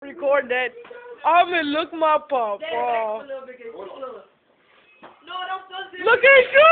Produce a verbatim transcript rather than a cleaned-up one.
record that. I mean, look my papa. No, don't, don't do Look at you.